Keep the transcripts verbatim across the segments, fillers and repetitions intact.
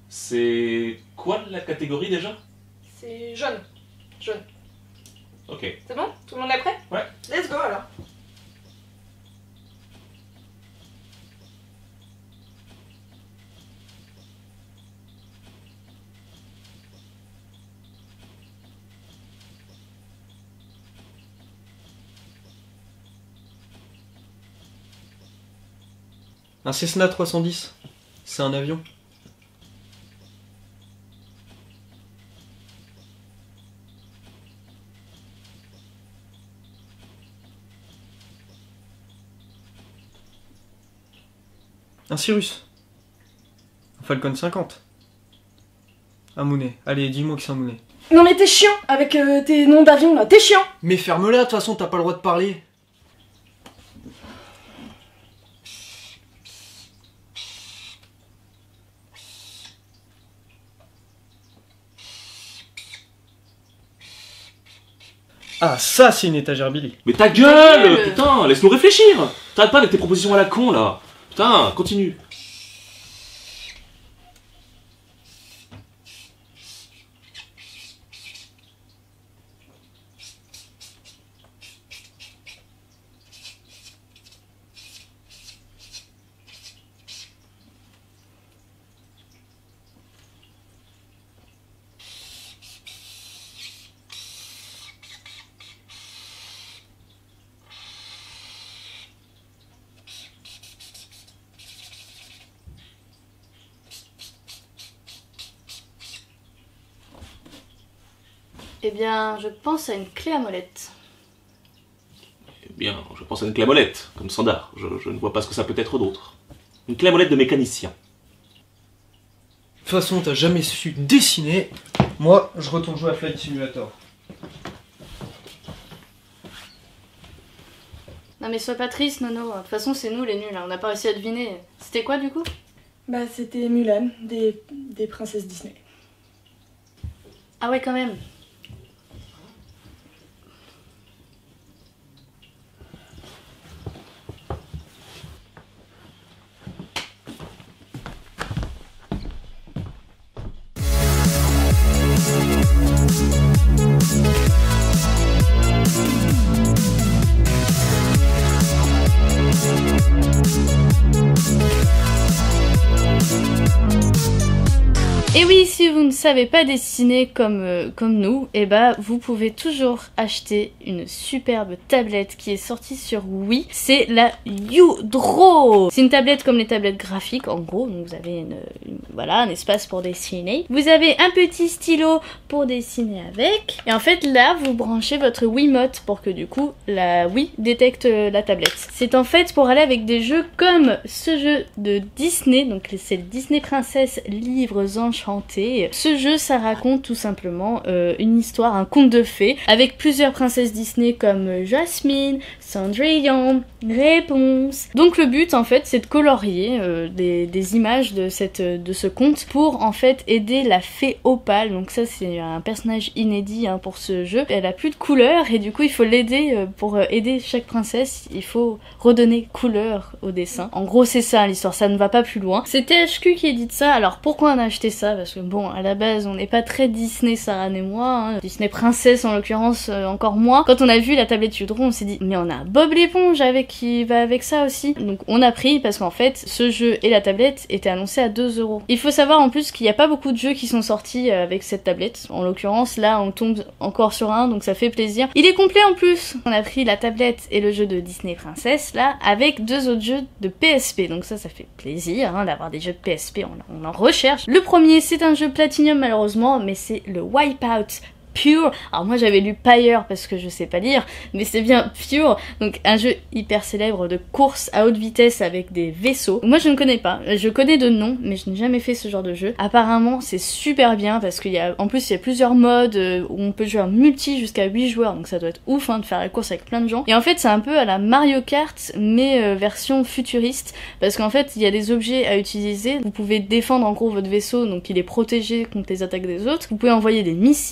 C'est quoi la catégorie déjà? C'est jaune. Jaune. Ok. C'est bon? Tout le monde est prêt? Ouais. Let's go alors. Un Cessna trois cent dix, c'est un avion. Un Cirrus. Un Falcon cinquante. Un Mounet. Allez, dis-moi que c'est un Mounet. Non mais t'es chiant avec euh, tes noms d'avion là, t'es chiant. Mais ferme-la, de toute façon, t'as pas le droit de parler. Ah, ça, c'est une étagère Billy. Mais ta gueule, Ta gueule. Putain, laisse-nous réfléchir. T'arrêtes pas avec tes propositions à la con, là. Putain, continue. Eh bien, je pense à une clé à molette. Eh bien, je pense à une clé à molette, comme standard. Je, je ne vois pas ce que ça peut être d'autre. Une clé à molette de mécanicien. De toute façon, t'as jamais su dessiner. Moi, je retourne jouer à Flight Simulator. Non mais sois pas triste, Nono. De toute façon, c'est nous les nuls, hein. On n'a pas réussi à deviner. C'était quoi du coup? Bah c'était Mulan, des, des princesses Disney. Ah ouais, quand même. Et oui, si vous ne savez pas dessiner comme, euh, comme nous, et bah vous pouvez toujours acheter une superbe tablette qui est sortie sur Wii. C'est la U-Draw. C'est une tablette comme les tablettes graphiques en gros. Donc vous avez une, une- voilà, un espace pour dessiner. Vous avez un petit stylo pour dessiner avec. Et en fait là, vous branchez votre Wiimote pour que du coup la Wii détecte euh, la tablette. C'est en fait pour aller avec des jeux comme ce jeu de Disney. Donc c'est le Disney Princess Livres Enchantés. Ce jeu, ça raconte tout simplement euh, une histoire, un conte de fées, avec plusieurs princesses Disney comme Jasmine, Cendrillon, Réponse. Donc le but en fait c'est de colorier euh, des, des images de, cette, de ce conte pour en fait aider la fée Opale. Donc ça c'est un personnage inédit hein, pour ce jeu. Elle a plus de couleurs et du coup il faut l'aider euh, pour euh, aider chaque princesse. Il faut redonner couleur au dessin. En gros c'est ça l'histoire, ça ne va pas plus loin. C'est T H Q qui édite ça. Alors pourquoi on a acheté ça? Parce que bon à la base on n'est pas très Disney, Sarah et moi. Hein. Disney Princesse en l'occurrence euh, encore moins. Quand on a vu la tablette U-Draw on s'est dit mais on a Bob l'éponge avec qui va avec ça aussi. Donc on a pris parce qu'en fait ce jeu et la tablette étaient annoncés à deux euros. Il faut savoir en plus qu'il n'y a pas beaucoup de jeux qui sont sortis avec cette tablette. En l'occurrence là on tombe encore sur un donc ça fait plaisir. Il est complet en plus. On a pris la tablette et le jeu de Disney Princess là avec deux autres jeux de P S P. Donc ça ça fait plaisir hein, d'avoir des jeux de P S P, on, on en recherche. Le premier c'est un jeu Platinum malheureusement mais c'est le Wipeout Pure. Alors moi j'avais lu Pyre parce que je sais pas lire, mais c'est bien Pure, donc un jeu hyper célèbre de course à haute vitesse avec des vaisseaux. Moi je ne connais pas, je connais de nom, mais je n'ai jamais fait ce genre de jeu. Apparemment c'est super bien parce qu'il y a, en plus il y a plusieurs modes où on peut jouer en multi jusqu'à huit joueurs, donc ça doit être ouf hein, de faire la course avec plein de gens. Et en fait c'est un peu à la Mario Kart mais euh, version futuriste, parce qu'en fait il y a des objets à utiliser. Vous pouvez défendre en gros votre vaisseau, donc il est protégé contre les attaques des autres. Vous pouvez envoyer des missiles, donc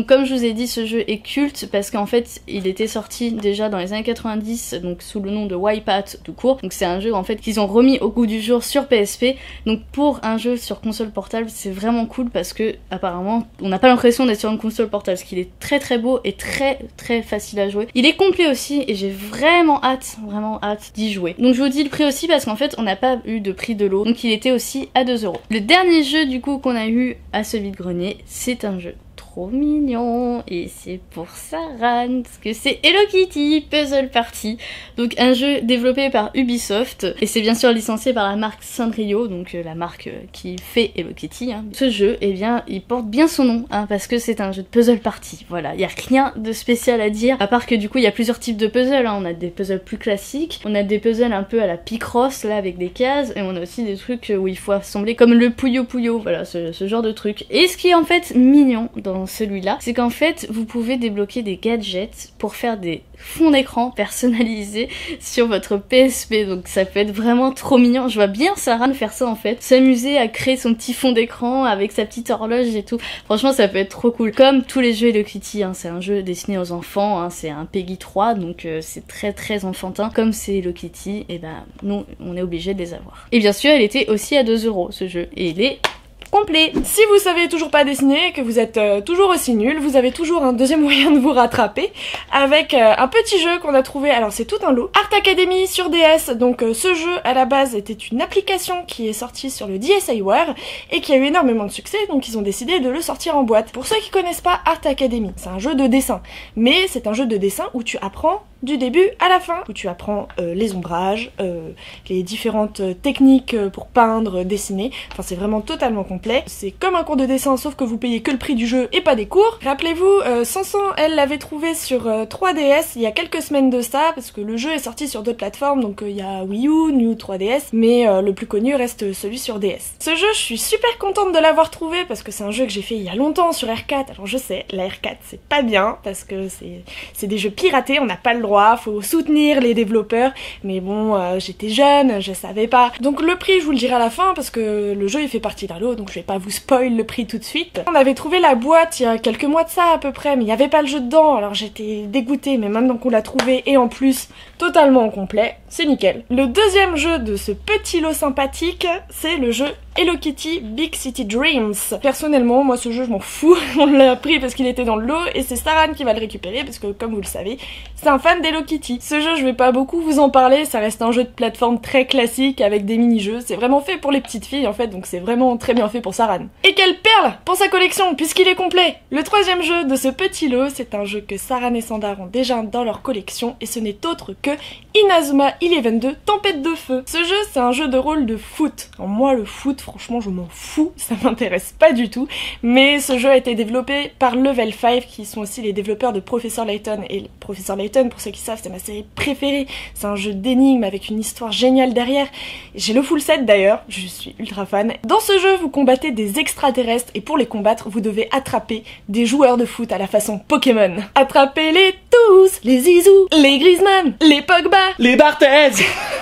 comme je vous ai dit, ce jeu est culte parce qu'en fait il était sorti déjà dans les années quatre-vingt-dix, donc sous le nom de Wipeout tout court. Donc c'est un jeu en fait qu'ils ont remis au goût du jour sur P S P. Donc pour un jeu sur console portable, c'est vraiment cool parce que apparemment on n'a pas l'impression d'être sur une console portable, parce qu'il est très très beau et très très facile à jouer. Il est complet aussi et j'ai vraiment hâte, vraiment hâte d'y jouer. Donc je vous dis le prix aussi parce qu'en fait on n'a pas eu de prix de lot, donc il était aussi à deux euros. Le dernier jeu du coup qu'on a eu à ce vide-grenier, c'est un jeu trop mignon et c'est pour Saran parce que c'est Hello Kitty Puzzle Party, donc un jeu développé par Ubisoft et c'est bien sûr licencié par la marque Sanrio, donc euh, la marque euh, qui fait Hello Kitty. Hein. Ce jeu, eh bien, il porte bien son nom hein, parce que c'est un jeu de puzzle party. Voilà, il y a rien de spécial à dire à part que du coup il y a plusieurs types de puzzles. Hein. On a des puzzles plus classiques, on a des puzzles un peu à la Picross là avec des cases et on a aussi des trucs où il faut assembler comme le Puyo Puyo. Voilà, ce, ce genre de truc. Et ce qui est en fait mignon dans celui-là, c'est qu'en fait vous pouvez débloquer des gadgets pour faire des fonds d'écran personnalisés sur votre P S P, donc ça peut être vraiment trop mignon. Je vois bien Saran faire ça en fait, s'amuser à créer son petit fond d'écran avec sa petite horloge et tout. Franchement ça peut être trop cool, comme tous les jeux Hello Kitty, hein. C'est un jeu destiné aux enfants, hein. C'est un Peggy trois, donc euh, c'est très très enfantin. Comme c'est Hello Kitty, et ben nous on est obligé de les avoir. Et bien sûr il était aussi à deux euros ce jeu, et il est complet. Si vous savez toujours pas dessiner, que vous êtes euh, toujours aussi nul, vous avez toujours un deuxième moyen de vous rattraper avec euh, un petit jeu qu'on a trouvé. Alors c'est tout un lot. Art Academy sur D S. Donc euh, ce jeu à la base était une application qui est sortie sur le DSiWare et qui a eu énormément de succès, donc ils ont décidé de le sortir en boîte. Pour ceux qui connaissent pas Art Academy, c'est un jeu de dessin, mais c'est un jeu de dessin où tu apprends du début à la fin, où tu apprends euh, les ombrages, euh, les différentes euh, techniques euh, pour peindre, dessiner. Enfin c'est vraiment totalement complet. C'est comme un cours de dessin sauf que vous payez que le prix du jeu et pas des cours. Rappelez-vous, euh, Sansan elle l'avait trouvé sur euh, trois D S il y a quelques semaines de ça, parce que le jeu est sorti sur d'autres plateformes, donc euh, il y a Wii U, New trois D S, mais euh, le plus connu reste celui sur D S. Ce jeu je suis super contente de l'avoir trouvé parce que c'est un jeu que j'ai fait il y a longtemps sur R quatre. Alors je sais, la R quatre c'est pas bien parce que c'est c'est des jeux piratés, on n'a pas le droit. Faut soutenir les développeurs, mais bon, euh, j'étais jeune, je savais pas. Donc le prix, je vous le dirai à la fin, parce que le jeu il fait partie d'un lot, donc je vais pas vous spoil le prix tout de suite. On avait trouvé la boîte il y a quelques mois de ça à peu près, mais il y avait pas le jeu dedans, alors j'étais dégoûtée, mais maintenant qu'on l'a trouvé, et en plus, totalement au complet, c'est nickel. Le deuxième jeu de ce petit lot sympathique, c'est le jeu Hello Kitty Big City Dreams. Personnellement, moi ce jeu je m'en fous, on l'a pris parce qu'il était dans le lot et c'est Saran qui va le récupérer parce que comme vous le savez, c'est un fan d'Hello Kitty. Ce jeu je vais pas beaucoup vous en parler, ça reste un jeu de plateforme très classique avec des mini-jeux, c'est vraiment fait pour les petites filles en fait, donc c'est vraiment très bien fait pour Saran. Et quelle perle pour sa collection puisqu'il est complet. Le troisième jeu de ce petit lot, c'est un jeu que Saran et Sandar ont déjà dans leur collection et ce n'est autre que Inazuma Eleven deux Tempête de Feu. Ce jeu c'est un jeu de rôle de foot. Alors, moi le foot franchement je m'en fous, ça m'intéresse pas du tout, mais ce jeu a été développé par Level cinq qui sont aussi les développeurs de Professor Layton, et Professor Layton pour ceux qui savent c'est ma série préférée, c'est un jeu d'énigmes avec une histoire géniale derrière, j'ai le full set d'ailleurs, je suis ultra fan. Dans ce jeu vous combattez des extraterrestres et pour les combattre vous devez attraper des joueurs de foot à la façon Pokémon. Attrapez-les tous, les Zizou, les Griezmann, les Pogba, Les Barthez.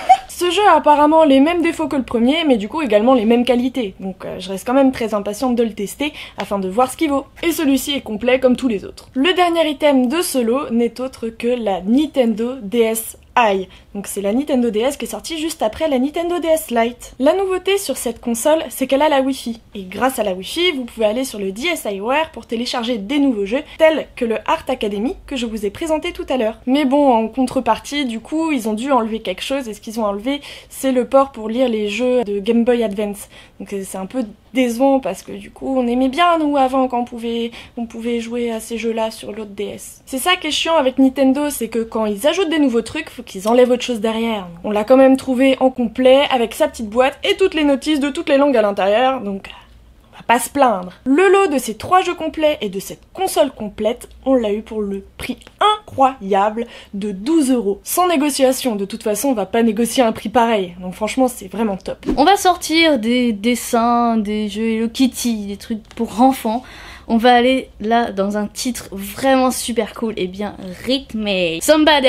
Ce jeu a apparemment les mêmes défauts que le premier, mais du coup également les mêmes qualités, donc euh, je reste quand même très impatiente de le tester afin de voir ce qu'il vaut. Et celui-ci est complet comme tous les autres. Le dernier item de ce lot n'est autre que la Nintendo D S i. Donc c'est la Nintendo D S qui est sortie juste après la Nintendo D S Lite. La nouveauté sur cette console, c'est qu'elle a la Wi-Fi. Et grâce à la Wi-Fi, vous pouvez aller sur le DSiWare pour télécharger des nouveaux jeux, tels que le Art Academy que je vous ai présenté tout à l'heure. Mais bon, en contrepartie, du coup, ils ont dû enlever quelque chose, et ce qu'ils ont enlevé, c'est le port pour lire les jeux de Game Boy Advance. Donc c'est un peu décevant parce que du coup on aimait bien nous avant quand on pouvait, on pouvait jouer à ces jeux là sur l'autre D S. C'est ça qui est chiant avec Nintendo, c'est que quand ils ajoutent des nouveaux trucs, faut qu'ils enlèvent autre chose derrière. On l'a quand même trouvé en complet avec sa petite boîte et toutes les notices de toutes les langues à l'intérieur, donc on va pas se plaindre. Le lot de ces trois jeux complets et de cette console complète, on l'a eu pour le prix incroyable de douze euros. Sans négociation, de toute façon on va pas négocier un prix pareil, donc franchement c'est vraiment top. On va sortir des dessins, des jeux Hello Kitty, des trucs pour enfants. On va aller là dans un titre vraiment super cool et bien rythmé. Samba de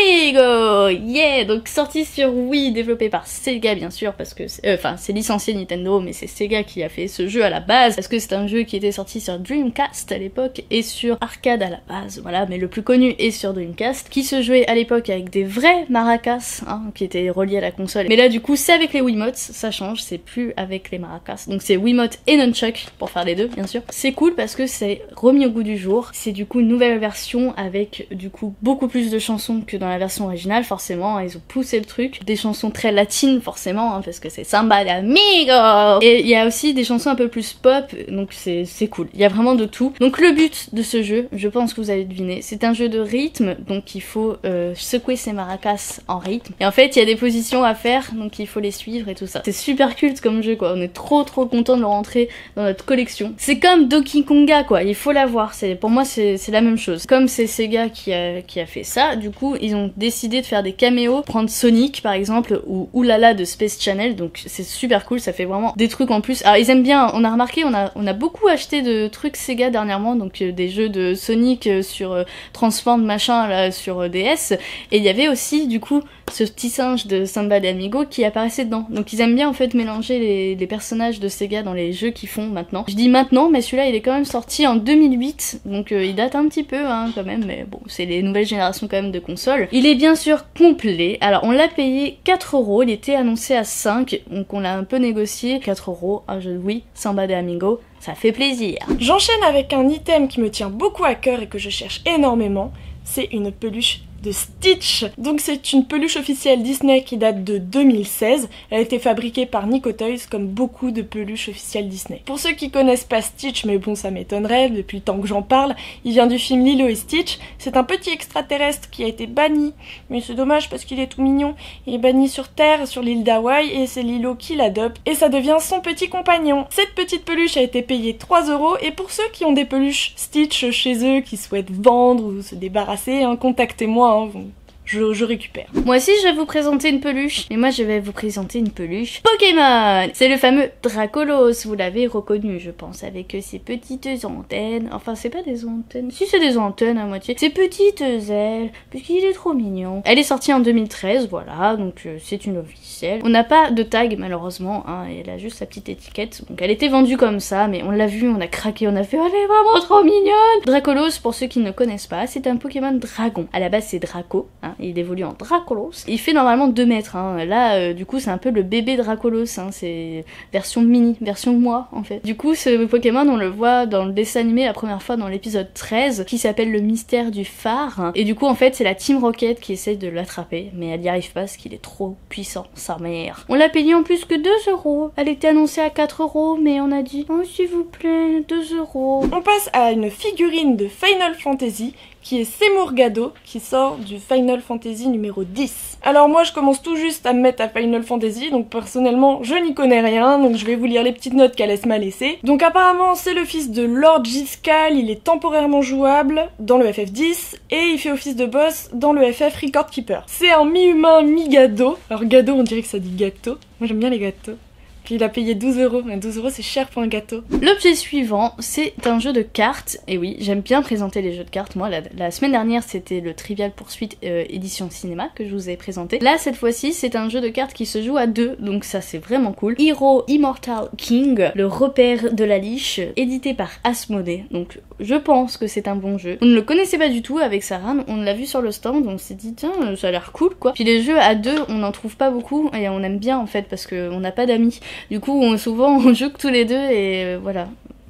Amigo, yeah. Donc sorti sur Wii, développé par Sega bien sûr, parce que enfin euh, c'est licencié Nintendo, mais c'est Sega qui a fait ce jeu à la base, parce que c'est un jeu qui était sorti sur Dreamcast à l'époque et sur arcade à la base, voilà, mais le plus connu est sur Dreamcast, qui se jouait à l'époque avec des vrais maracas, hein, qui étaient reliés à la console. Mais là du coup c'est avec les Wiimotes, ça change, c'est plus avec les maracas. Donc c'est Wiimote et Nunchuck pour faire les deux bien sûr. C'est cool parce que c'est remis au goût du jour. C'est du coup une nouvelle version avec du coup beaucoup plus de chansons que dans la version originale, forcément, ils ont poussé le truc. Des chansons très latines forcément, hein, parce que c'est Samba de Amigo. Et il y a aussi des chansons un peu plus pop, donc c'est cool. Il y a vraiment de tout. Donc le but de ce jeu, je pense que vous avez deviné, c'est un jeu de rythme, donc il faut euh, secouer ses maracas en rythme. Et en fait, il y a des positions à faire, donc il faut les suivre et tout ça. C'est super culte comme jeu quoi, on est trop trop content de le rentrer dans notre collection. C'est comme Donkey Konga quoi, il faut l'avoir, pour moi c'est la même chose. Comme c'est Sega qui a, qui a fait ça, du coup ils ont décidé de faire des caméos, prendre Sonic par exemple, ou Oulala de Space Channel, donc c'est super cool, ça fait vraiment des trucs en plus. Alors ils aiment bien, on a remarqué, on a, on a beaucoup acheté de trucs Sega dernièrement, donc euh, des jeux de Sonic euh, sur euh, Transform machin là sur euh, D S, et il y avait aussi du coup ce petit singe de Samba de Amigo qui apparaissait dedans. Donc ils aiment bien en fait mélanger les, les personnages de Sega dans les jeux qu'ils font maintenant. Je dis maintenant, mais celui-là il est quand même sorti en deux mille huit, donc euh, il date un petit peu hein, quand même, mais bon, c'est les nouvelles générations quand même de consoles. Il est bien sûr complet, alors on l'a payé quatre euros, il était annoncé à cinq, donc on l'a un peu négocié, quatre euros, un jeu de Wii, Samba de Amigo, ça fait plaisir. J'enchaîne avec un item qui me tient beaucoup à cœur et que je cherche énormément, c'est une peluche de Stitch. Donc c'est une peluche officielle Disney qui date de deux mille seize. Elle a été fabriquée par Nico Toys comme beaucoup de peluches officielles Disney. Pour ceux qui connaissent pas Stitch, mais bon ça m'étonnerait depuis le temps que j'en parle, il vient du film Lilo et Stitch. C'est un petit extraterrestre qui a été banni, mais c'est dommage parce qu'il est tout mignon. Il est banni sur Terre, sur l'île d'Hawaï, et c'est Lilo qui l'adopte et ça devient son petit compagnon. Cette petite peluche a été payée trois euros et pour ceux qui ont des peluches Stitch chez eux, qui souhaitent vendre ou se débarrasser, hein, contactez-moi. Je, je récupère. Moi aussi je vais vous présenter une peluche, et moi je vais vous présenter une peluche Pokémon. C'est le fameux Dracolos, vous l'avez reconnu je pense, avec ses petites antennes, enfin c'est pas des antennes, si c'est des antennes à moitié, ses petites ailes, puisqu'il est trop mignon. Elle est sortie en deux mille treize, voilà, donc euh, c'est une officielle. On n'a pas de tag malheureusement, hein, elle a juste sa petite étiquette, donc elle était vendue comme ça, mais on l'a vu, on a craqué, on a fait, elle est vraiment trop mignonne. Dracolos, pour ceux qui ne connaissent pas, c'est un Pokémon dragon. À la base c'est Draco, hein, il évolue en Dracolos. Il fait normalement deux mètres, hein. Là euh, du coup c'est un peu le bébé Dracolos, hein. C'est version mini, version moi en fait. Du coup ce Pokémon on le voit dans le dessin animé la première fois dans l'épisode treize, qui s'appelle le mystère du phare, et du coup en fait c'est la Team Rocket qui essaie de l'attraper, mais elle n'y arrive pas parce qu'il est trop puissant, sa mère. On l'a payé en plus que deux euros, elle était annoncée à quatre euros, mais on a dit oh s'il vous plaît deux euros. On passe à une figurine de Final Fantasy qui est Seymour Gado, qui sort du Final Fantasy numéro dix. Alors moi je commence tout juste à me mettre à Final Fantasy, donc personnellement je n'y connais rien, donc je vais vous lire les petites notes qu'Alès m'a laissées. Donc apparemment c'est le fils de Lord Giscal, il est temporairement jouable dans le F F dix, et il fait office de boss dans le F F Record Keeper. C'est un mi-humain, mi-Gado. Alors Gado on dirait que ça dit gâteau, moi j'aime bien les gâteaux. Puis il a payé douze euros, mais douze euros c'est cher pour un gâteau. L'objet suivant, c'est un jeu de cartes, et oui, j'aime bien présenter les jeux de cartes, moi la, la semaine dernière c'était le Trivial Pursuit euh, édition cinéma que je vous ai présenté. Là cette fois-ci c'est un jeu de cartes qui se joue à deux, donc ça c'est vraiment cool. Hero Immortal King, le repère de la liche, édité par Asmodée, donc je pense que c'est un bon jeu. On ne le connaissait pas du tout avec Sarah, on l'a vu sur le stand, on s'est dit tiens ça a l'air cool quoi. Puis les jeux à deux on n'en trouve pas beaucoup, et on aime bien en fait parce qu'on n'a pas d'amis. Du coup, on, souvent, on joue que tous les deux et euh, voilà.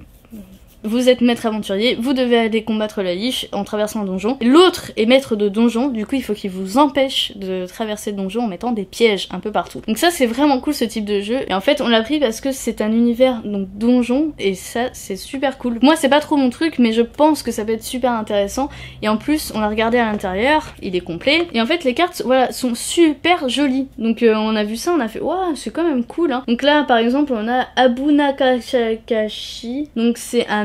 Vous êtes maître aventurier, vous devez aller combattre la liche en traversant un donjon. L'autre est maître de donjon, du coup il faut qu'il vous empêche de traverser le donjon en mettant des pièges un peu partout. Donc ça c'est vraiment cool ce type de jeu. Et en fait on l'a pris parce que c'est un univers donc donjon, et ça c'est super cool. Moi c'est pas trop mon truc, mais je pense que ça peut être super intéressant. Et en plus on l'a regardé à l'intérieur, il est complet. Et en fait les cartes voilà sont super jolies. Donc euh, on a vu ça, on a fait waouh c'est quand même cool hein. Donc là par exemple on a Abunakashakashi, donc c'est un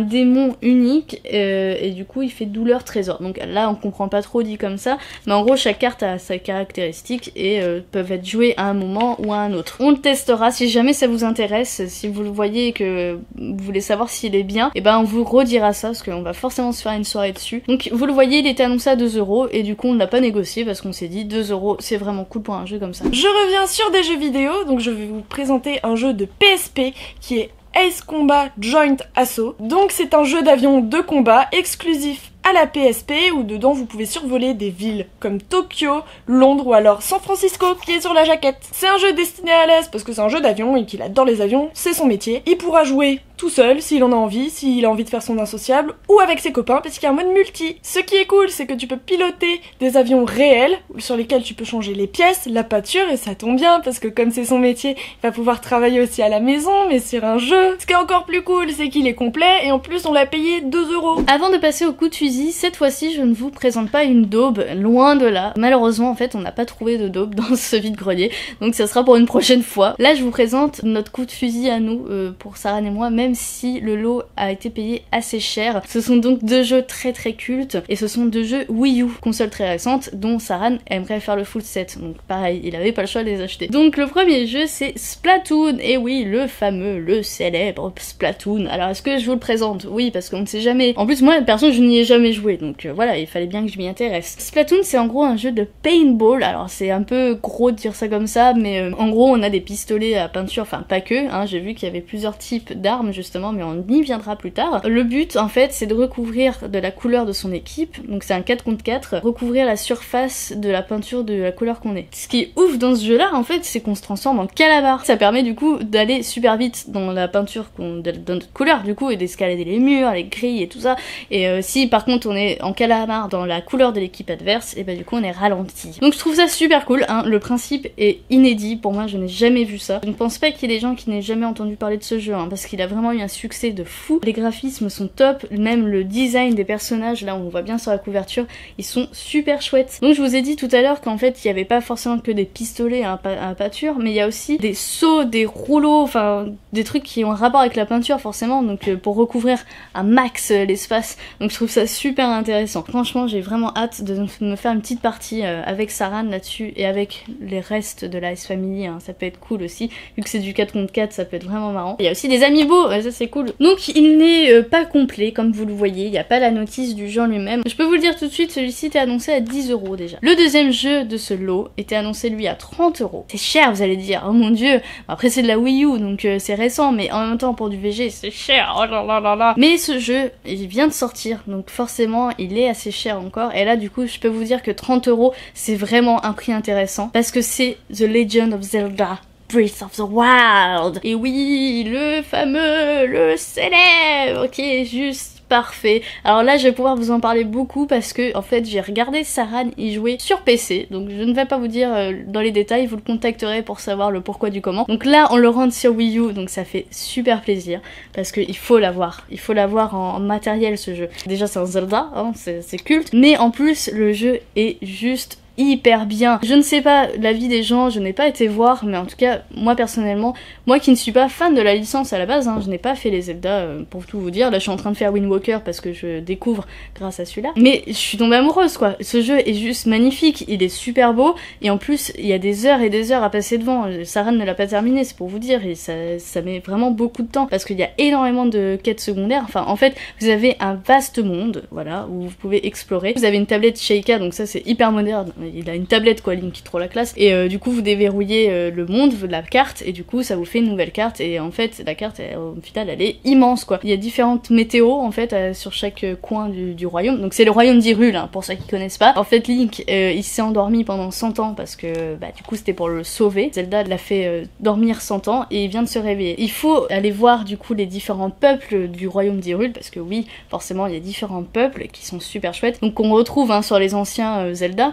démon unique euh, et du coup il fait douleur trésor. Donc là on comprend pas trop dit comme ça, mais en gros chaque carte a sa caractéristique et euh, peuvent être jouées à un moment ou à un autre. On le testera si jamais ça vous intéresse, si vous le voyez et que vous voulez savoir s'il est bien, et ben on vous redira ça parce qu'on va forcément se faire une soirée dessus. Donc vous le voyez, il était annoncé à deux euros et du coup on l'a pas négocié parce qu'on s'est dit deux euros c'est vraiment cool pour un jeu comme ça. Je reviens sur des jeux vidéo, donc je vais vous présenter un jeu de P S P qui est Ace Combat Joint Assault. Donc c'est un jeu d'avion de combat exclusif à la P S P où dedans vous pouvez survoler des villes comme Tokyo, Londres ou alors San Francisco qui est sur la jaquette. C'est un jeu destiné à l'aise parce que c'est un jeu d'avion et qu'il adore les avions, c'est son métier. Il pourra jouer tout seul s'il en a envie, s'il a envie de faire son insociable ou avec ses copains parce qu'il y a un mode multi. Ce qui est cool c'est que tu peux piloter des avions réels sur lesquels tu peux changer les pièces, la pâture et ça tombe bien parce que comme c'est son métier, il va pouvoir travailler aussi à la maison mais sur un jeu. Ce qui est encore plus cool c'est qu'il est complet et en plus on l'a payé deux euros. Avant de passer au coup de fusil, cette fois-ci je ne vous présente pas une daube, loin de là. Malheureusement en fait on n'a pas trouvé de daube dans ce vide-grenier, donc ça sera pour une prochaine fois. Là je vous présente notre coup de fusil à nous, euh, pour Saran et moi, même si le lot a été payé assez cher. Ce sont donc deux jeux très très cultes, et ce sont deux jeux Wii U, console très récente, dont Saran aimerait faire le full set, donc pareil, il avait pas le choix de les acheter. Donc le premier jeu c'est Splatoon, et oui, le fameux, le célèbre Splatoon. Alors est-ce que je vous le présente? Oui, parce qu'on ne sait jamais. En plus moi, perso, je n'y ai jamais joué, donc euh, voilà, il fallait bien que je m'y intéresse. Splatoon c'est en gros un jeu de paintball, alors c'est un peu gros de dire ça comme ça, mais euh, en gros on a des pistolets à peinture, enfin pas que, hein, j'ai vu qu'il y avait plusieurs types d'armes justement, mais on y viendra plus tard. Le but en fait c'est de recouvrir de la couleur de son équipe, donc c'est un quatre contre quatre, recouvrir la surface de la peinture de la couleur qu'on est. Ce qui est ouf dans ce jeu là en fait c'est qu'on se transforme en calamar, ça permet du coup d'aller super vite dans la peinture qu'on, de, de notre couleur du coup, et d'escalader les murs, les grilles et tout ça, et euh, si par contre on est en calamar dans la couleur de l'équipe adverse, et bah du coup on est ralenti. Donc je trouve ça super cool, hein. Le principe est inédit, pour moi je n'ai jamais vu ça. Je ne pense pas qu'il y ait des gens qui n'aient jamais entendu parler de ce jeu, hein, parce qu'il a vraiment eu un succès de fou. Les graphismes sont top, même le design des personnages, là on voit bien sur la couverture, ils sont super chouettes. Donc je vous ai dit tout à l'heure qu'en fait il n'y avait pas forcément que des pistolets à, à peinture, mais il y a aussi des seaux, des rouleaux, enfin des trucs qui ont un rapport avec la peinture forcément, donc euh, pour recouvrir un max euh, l'espace. Donc je trouve ça super intéressant. Franchement j'ai vraiment hâte de me faire une petite partie euh, avec Saran là-dessus et avec les restes de la S Family, hein. Ça peut être cool aussi, vu que c'est du quatre contre quatre, ça peut être vraiment marrant. Il y a aussi des amiibo, ouais, ça c'est cool. Donc il n'est euh, pas complet comme vous le voyez, il n'y a pas la notice du jeu en lui-même. Je peux vous le dire tout de suite, celui-ci était annoncé à dix euros déjà. Le deuxième jeu de ce lot était annoncé lui à trente euros. C'est cher vous allez dire, oh mon dieu. Après c'est de la Wii U donc euh, c'est récent, mais en même temps pour du V G c'est cher, oh là là là là. Mais ce jeu il vient de sortir, donc forcément il est assez cher encore, et là du coup je peux vous dire que trente euros c'est vraiment un prix intéressant, parce que c'est The Legend of Zelda Breath of the Wild. Et oui, le fameux, le célèbre, qui est juste parfait. Alors là je vais pouvoir vous en parler beaucoup parce que en fait j'ai regardé Saran y jouer sur P C, donc je ne vais pas vous dire euh, dans les détails, vous le contacterez pour savoir le pourquoi du comment. Donc là on le rentre sur Wii U, donc ça fait super plaisir parce qu'il faut l'avoir, il faut l'avoir en, en matériel ce jeu. Déjà c'est un Zelda, hein, c'est culte, mais en plus le jeu est juste hyper bien. Je ne sais pas l'avis des gens, je n'ai pas été voir, mais en tout cas moi personnellement, moi qui ne suis pas fan de la licence à la base, hein, je n'ai pas fait les Zelda euh, pour tout vous dire. Là je suis en train de faire Wind Walker parce que je découvre grâce à celui-là, mais je suis tombée amoureuse quoi. Ce jeu est juste magnifique, il est super beau, et en plus il y a des heures et des heures à passer devant. Saran ne l'a pas terminé, c'est pour vous dire, et ça, ça met vraiment beaucoup de temps parce qu'il y a énormément de quêtes secondaires. Enfin en fait vous avez un vaste monde, voilà, où vous pouvez explorer. Vous avez une tablette Sheikah, donc ça c'est hyper moderne. Il a une tablette quoi, Link, qui est trop la classe, et euh, du coup vous déverrouillez euh, le monde, la carte, et du coup ça vous fait une nouvelle carte, et en fait la carte elle, au final elle est immense quoi. Il y a différentes météos en fait euh, sur chaque euh, coin du, du royaume, donc c'est le royaume d'Hyrule hein, pour ceux qui connaissent pas. En fait Link euh, il s'est endormi pendant cent ans parce que bah du coup c'était pour le sauver. Zelda l'a fait euh, dormir cent ans et il vient de se réveiller. Il faut aller voir du coup les différents peuples du royaume d'Hyrule, parce que oui forcément il y a différents peuples qui sont super chouettes, donc on retrouve hein, sur les anciens euh, Zelda, ils sont en mode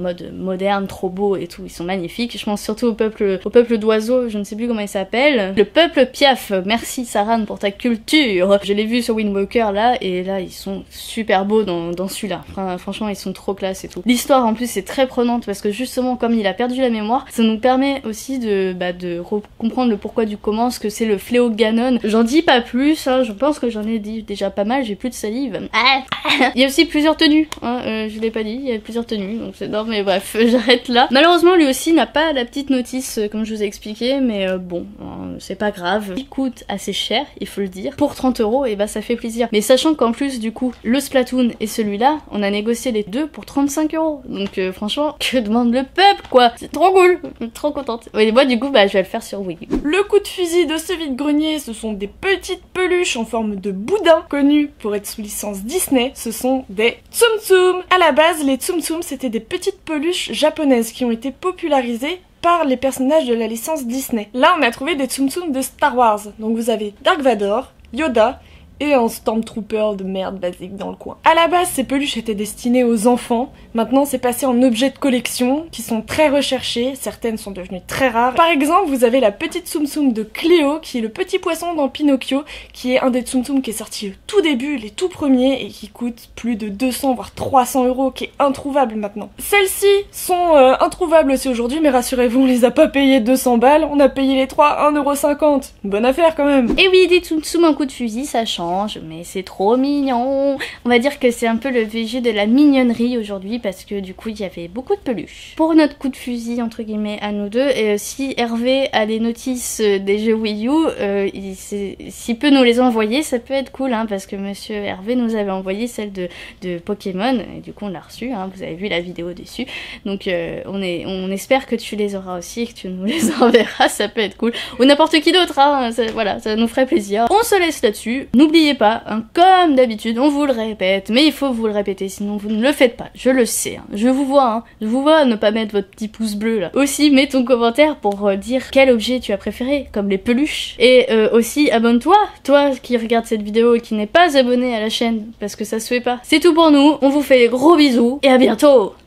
mode moderne, trop beau et tout, ils sont magnifiques. Je pense surtout au peuple, au peuple d'oiseaux, je ne sais plus comment il s'appelle. Le peuple Piaf, merci Saran pour ta culture. Je l'ai vu sur Wind Walker là, et là ils sont super beaux dans, dans celui-là. Enfin, franchement, ils sont trop classe et tout. L'histoire en plus c'est très prenante parce que justement, comme il a perdu la mémoire, ça nous permet aussi de, bah, de comprendre le pourquoi du comment, ce que c'est le fléau Ganon. J'en dis pas plus, hein, je pense que j'en ai dit déjà pas mal, j'ai plus de salive. Ah il y a aussi plusieurs tenues, hein, euh, je l'ai pas dit, il y a plusieurs tenues, donc c'est non mais bref, j'arrête là. Malheureusement lui aussi n'a pas la petite notice euh, comme je vous ai expliqué, mais euh, bon, euh, c'est pas grave. Il coûte assez cher, il faut le dire. Pour trente euros, et bah ça fait plaisir. Mais sachant qu'en plus du coup, le Splatoon et celui-là, on a négocié les deux pour trente-cinq euros. Donc euh, franchement, que demande le peuple quoi. C'est trop cool, je suis trop contente. Et moi du coup, bah je vais le faire sur Wii U. Le coup de fusil de ce vide-grenier, ce sont des petites peluches en forme de boudin, connues pour être sous licence Disney. Ce sont des Tsum Tsum. À la base, les Tsum Tsum, c'était des petites peluches japonaises qui ont été popularisées par les personnages de la licence Disney. Là, on a trouvé des Tsum Tsum de Star Wars. Donc vous avez Dark Vador, Yoda et un Stormtrooper de merde basique dans le coin. À la base, ces peluches étaient destinées aux enfants. Maintenant, c'est passé en objets de collection qui sont très recherchés. Certaines sont devenues très rares. Par exemple, vous avez la petite Tsum Tsum de Cléo, qui est le petit poisson dans Pinocchio, qui est un des Tsum Tsum qui est sorti au tout début, les tout premiers, et qui coûte plus de deux cents voire trois cents euros, qui est introuvable maintenant. Celles-ci sont euh, introuvables aussi aujourd'hui, mais rassurez-vous, on les a pas payées deux cents balles, on a payé les trois un euro cinquante. Bonne affaire quand même. Et oui, des Tsum Tsum en coup de fusil, ça change. Mais c'est trop mignon. On va dire que c'est un peu le V G de la mignonnerie aujourd'hui parce que du coup il y avait beaucoup de peluches. Pour notre coup de fusil entre guillemets à nous deux, et si Hervé a les notices des jeux Wii U, euh, s'il peut nous les envoyer, ça peut être cool hein, parce que monsieur Hervé nous avait envoyé celle de, de Pokémon et du coup on l'a reçu, hein, vous avez vu la vidéo dessus. Donc euh, on, est, on espère que tu les auras aussi et que tu nous les enverras, ça peut être cool. Ou n'importe qui d'autre, hein, ça, voilà, ça nous ferait plaisir. On se laisse là-dessus. N'oubliez pas, hein, comme d'habitude, on vous le répète, mais il faut vous le répéter, sinon vous ne le faites pas. Je le sais, hein. Je vous vois, hein. Je vous vois ne pas mettre votre petit pouce bleu là. Aussi, mets ton commentaire pour euh, dire quel objet tu as préféré, comme les peluches. Et euh, aussi, abonne-toi, toi qui regarde cette vidéo et qui n'est pas abonné à la chaîne, parce que ça se fait pas. C'est tout pour nous, on vous fait des gros bisous, et à bientôt.